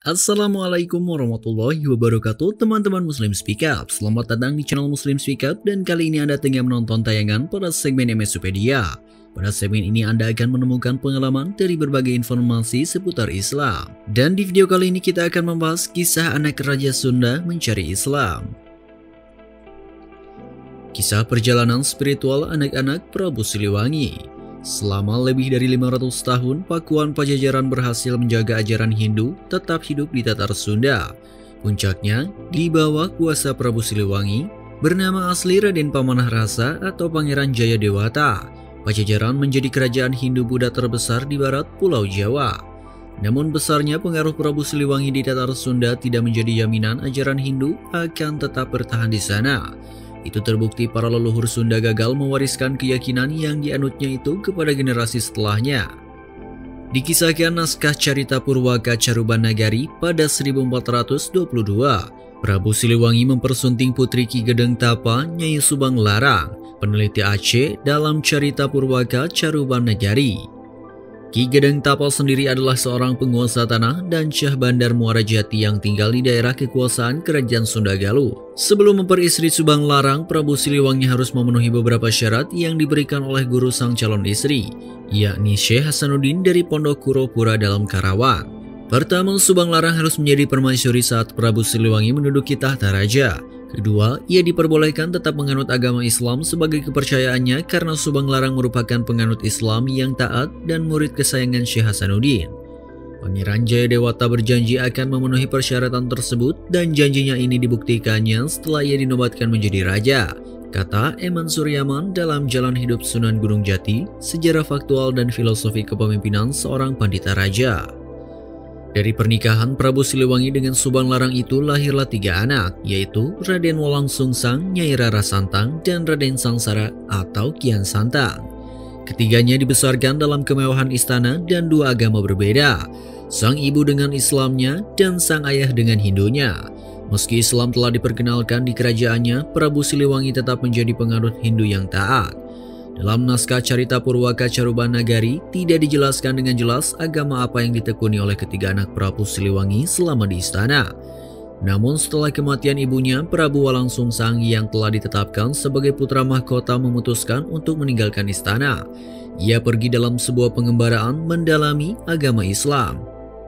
Assalamualaikum warahmatullahi wabarakatuh, teman-teman Muslim Speak Up. Selamat datang di channel Muslim Speak Up, dan kali ini Anda tengah menonton tayangan pada segmen MSupedia. Pada segmen ini Anda akan menemukan pengalaman dari berbagai informasi seputar Islam. Dan di video kali ini kita akan membahas kisah anak Raja Sunda mencari Islam. Kisah perjalanan spiritual anak-anak Prabu Siliwangi. Selama lebih dari 500 tahun, Pakuan Pajajaran berhasil menjaga ajaran Hindu tetap hidup di Tatar Sunda. Puncaknya, di bawah kuasa Prabu Siliwangi, bernama asli Raden Pamanah Rasa atau Pangeran Jayadewata, Pajajaran menjadi kerajaan Hindu-Buddha terbesar di barat Pulau Jawa. Namun besarnya pengaruh Prabu Siliwangi di Tatar Sunda tidak menjadi jaminan ajaran Hindu akan tetap bertahan di sana. Itu terbukti para leluhur Sunda gagal mewariskan keyakinan yang dianutnya itu kepada generasi setelahnya. Dikisahkan naskah Carita Purwaka Carubanagari pada 1422, Prabu Siliwangi mempersunting putri Ki Gedeng Tapa, Nyai Subang Larang, peneliti Aceh dalam Carita Purwaka Carubanagari. Ki Gedeng Tapa sendiri adalah seorang penguasa tanah dan Syah Bandar Muara Jati yang tinggal di daerah kekuasaan Kerajaan Sunda Galuh. Sebelum memperistri Subang Larang, Prabu Siliwangi harus memenuhi beberapa syarat yang diberikan oleh guru sang calon istri, yakni Syekh Hasanuddin dari Pondok Kuropura dalam Karawang. Pertama, Subang Larang harus menjadi permaisuri saat Prabu Siliwangi menduduki tahta raja. Kedua, ia diperbolehkan tetap menganut agama Islam sebagai kepercayaannya karena Subang Larang merupakan penganut Islam yang taat dan murid kesayangan Syekh Hasanuddin. Pangeran Jayadewata berjanji akan memenuhi persyaratan tersebut dan janjinya ini dibuktikannya setelah ia dinobatkan menjadi raja, kata Eman Suryaman dalam Jalan Hidup Sunan Gunung Jati, Sejarah Faktual dan Filosofi Kepemimpinan Seorang Pandita Raja. Dari pernikahan Prabu Siliwangi dengan Subang Larang itu lahirlah 3 anak, yaitu Raden Wolang Sungsang, Nyai Rara Santang, dan Raden Sangsara atau Kian Santang. Ketiganya dibesarkan dalam kemewahan istana dan 2 agama berbeda, sang ibu dengan Islamnya dan sang ayah dengan Hindunya. Meski Islam telah diperkenalkan di kerajaannya, Prabu Siliwangi tetap menjadi penganut Hindu yang taat. Dalam naskah Carita Purwaka Carubanagari tidak dijelaskan dengan jelas agama apa yang ditekuni oleh ketiga anak Prabu Siliwangi selama di istana. Namun setelah kematian ibunya, Prabu Wolang Sungsang yang telah ditetapkan sebagai putra mahkota memutuskan untuk meninggalkan istana. Ia pergi dalam sebuah pengembaraan mendalami agama Islam.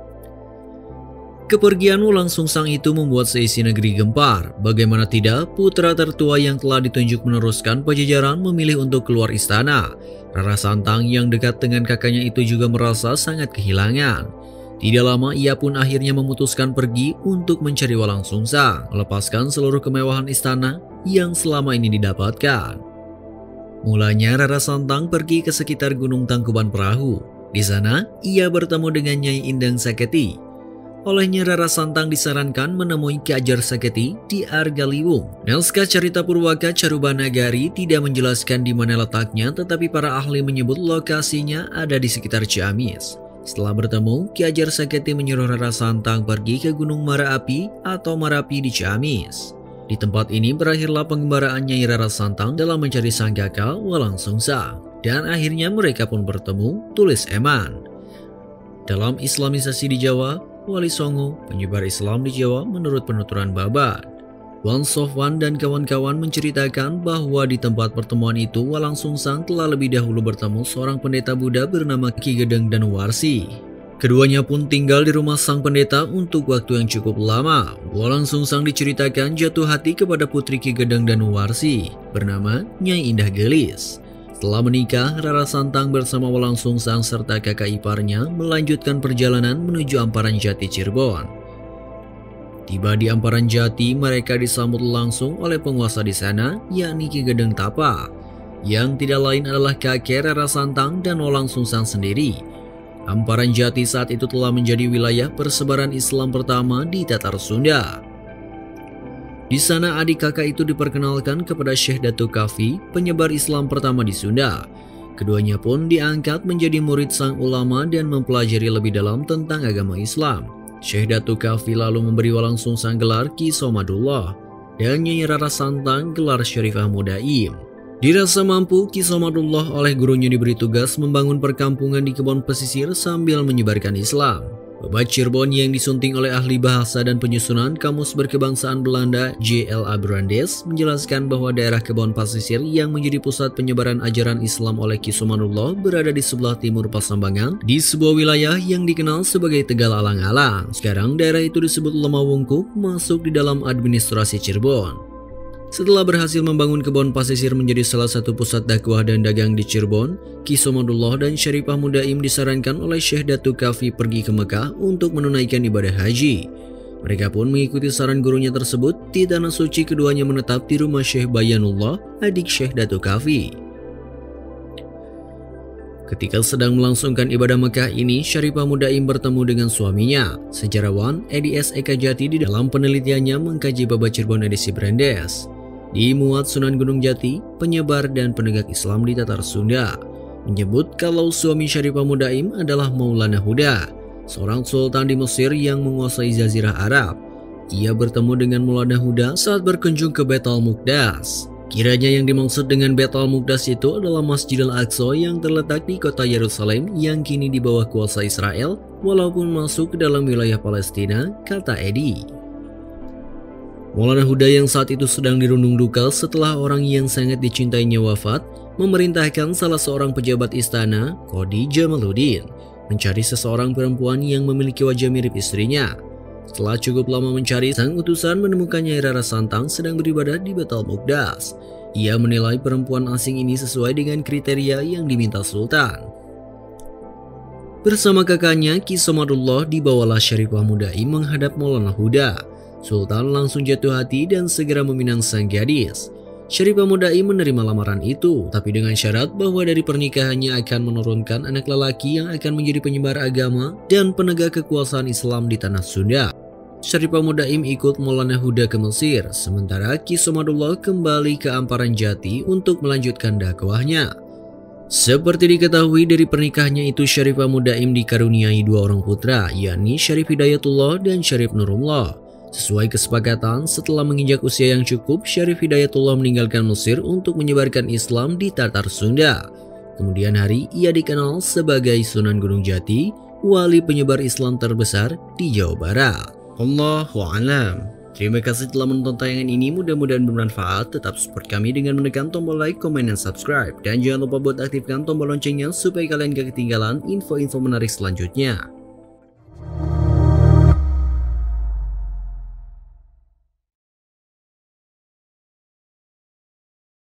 Kepergian Wolang Sungsang itu membuat seisi negeri gempar. Bagaimana tidak, putra tertua yang telah ditunjuk meneruskan Pajajaran memilih untuk keluar istana. Rara Santang yang dekat dengan kakaknya itu juga merasa sangat kehilangan. Tidak lama ia pun akhirnya memutuskan pergi untuk mencari Wolang Sungsang, melepaskan seluruh kemewahan istana yang selama ini didapatkan. Mulanya Rara Santang pergi ke sekitar Gunung Tangkuban Perahu. Di sana ia bertemu dengan Nyai Indang Saketi. Olehnya Rara Santang disarankan menemui Ki Ajar Saketi di Argaliwung. Naskah Carita Purwaka Carubanagari tidak menjelaskan di mana letaknya, tetapi para ahli menyebut lokasinya ada di sekitar Ciamis. Setelah bertemu, Ki Ajar Saketi menyuruh Rara Santang pergi ke Gunung Marapi atau Marapi di Ciamis. Di tempat ini berakhirlah pengembaraan Nyai Rara Santang dalam mencari sang kakak Wolang Sungsang. Dan akhirnya mereka pun bertemu, tulis Eman. Dalam Islamisasi di Jawa, Wali Songo, penyebar Islam di Jawa menurut penuturan Babat. Wan Sofwan dan kawan-kawan menceritakan bahwa di tempat pertemuan itu Wolang Sungsang telah lebih dahulu bertemu seorang pendeta Buddha bernama Ki Gedeng Danuwarsi. Keduanya pun tinggal di rumah sang pendeta untuk waktu yang cukup lama. Wolang Sungsang diceritakan jatuh hati kepada putri Ki Gedeng Danuwarsi bernama Nyai Indah Gelis. Setelah menikah, Rara Santang bersama Wolang Sungsang serta kakak iparnya melanjutkan perjalanan menuju Amparan Jati Cirebon. Tiba di Amparan Jati, mereka disambut langsung oleh penguasa di sana, yakni Ki Gedeng Tapa, yang tidak lain adalah kakek Rara Santang dan Wolang Sungsang sendiri. Amparan Jati saat itu telah menjadi wilayah persebaran Islam pertama di Tatar Sunda. Di sana adik kakak itu diperkenalkan kepada Syekh Datu Kafi, penyebar Islam pertama di Sunda. Keduanya pun diangkat menjadi murid sang ulama dan mempelajari lebih dalam tentang agama Islam. Syekh Datu Kafi lalu memberi Wolang Sungsang gelar Ki Somadullah dan Nyai Rara Santang gelar Syarifah Mudaim. Dirasa mampu, Ki Somadullah oleh gurunya diberi tugas membangun perkampungan di kebun pesisir sambil menyebarkan Islam. Babat Cirebon yang disunting oleh ahli bahasa dan penyusunan Kamus Berkebangsaan Belanda J.L.A. Brandes menjelaskan bahwa daerah Kebon Pasisir yang menjadi pusat penyebaran ajaran Islam oleh Ki Somanullah berada di sebelah timur Pasambangan di sebuah wilayah yang dikenal sebagai Tegal Alang-Alang. Sekarang daerah itu disebut Lemawungkuk, masuk di dalam administrasi Cirebon. Setelah berhasil membangun Kebon Pasisir menjadi salah satu pusat dakwah dan dagang di Cirebon, Ki Somadullah dan Syarifah Mudaim disarankan oleh Syekh Datuk Kafi pergi ke Mekah untuk menunaikan ibadah haji. Mereka pun mengikuti saran gurunya tersebut. Di tanah suci keduanya menetap di rumah Syekh Bayanullah, adik Syekh Datuk Kafi. Ketika sedang melangsungkan ibadah Mekah ini, Syarifah Mudaim bertemu dengan suaminya, sejarawan Edi S. Eka Jati, di dalam penelitiannya mengkaji Babat Cirebon edisi Brandes. Dimuat Sunan Gunung Jati, penyebar dan penegak Islam di Tatar Sunda, menyebut kalau suami Syarifah Mudaim adalah Maulana Huda, seorang sultan di Mesir yang menguasai Jazirah Arab. Ia bertemu dengan Maulana Huda saat berkunjung ke Baitul Muqaddas. Kiranya yang dimaksud dengan Baitul Muqaddas itu adalah Masjidil Aqsa yang terletak di kota Yerusalem yang kini di bawah kuasa Israel, walaupun masuk ke dalam wilayah Palestina, kata Edi. Maulana Huda yang saat itu sedang dirundung duka setelah orang yang sangat dicintainya wafat, memerintahkan salah seorang pejabat istana, Qadi Jamaluddin, mencari seseorang perempuan yang memiliki wajah mirip istrinya. Setelah cukup lama mencari, sang utusan menemukan Nyai Rara Santang sedang beribadah di Baitul Muqaddas. Ia menilai perempuan asing ini sesuai dengan kriteria yang diminta Sultan. Bersama kakaknya Ki Somadullah, dibawalah Syarifah Mudaim menghadap Maulana Huda. Sultan langsung jatuh hati dan segera meminang sang gadis. Syarifah Mudaim menerima lamaran itu, tapi dengan syarat bahwa dari pernikahannya akan menurunkan anak lelaki yang akan menjadi penyebar agama dan penegak kekuasaan Islam di tanah Sunda. Syarifah Mudaim ikut Maulana Huda ke Mesir, sementara Ki Somadullah kembali ke Amparan Jati untuk melanjutkan dakwahnya. Seperti diketahui dari pernikahannya itu, Syarifah Mudaim dikaruniai dua orang putra, yakni Syarif Hidayatullah dan Syarif Nurullah. Sesuai kesepakatan, setelah menginjak usia yang cukup, Syarif Hidayatullah meninggalkan Mesir untuk menyebarkan Islam di Tatar Sunda. Kemudian hari ia dikenal sebagai Sunan Gunung Jati, wali penyebar Islam terbesar di Jawa Barat. Allahu a'lam. Terima kasih telah menonton tayangan ini, mudah-mudahan bermanfaat. Tetap support kami dengan menekan tombol like, komen, dan subscribe. Dan jangan lupa buat aktifkan tombol loncengnya supaya kalian gak ketinggalan info-info menarik selanjutnya.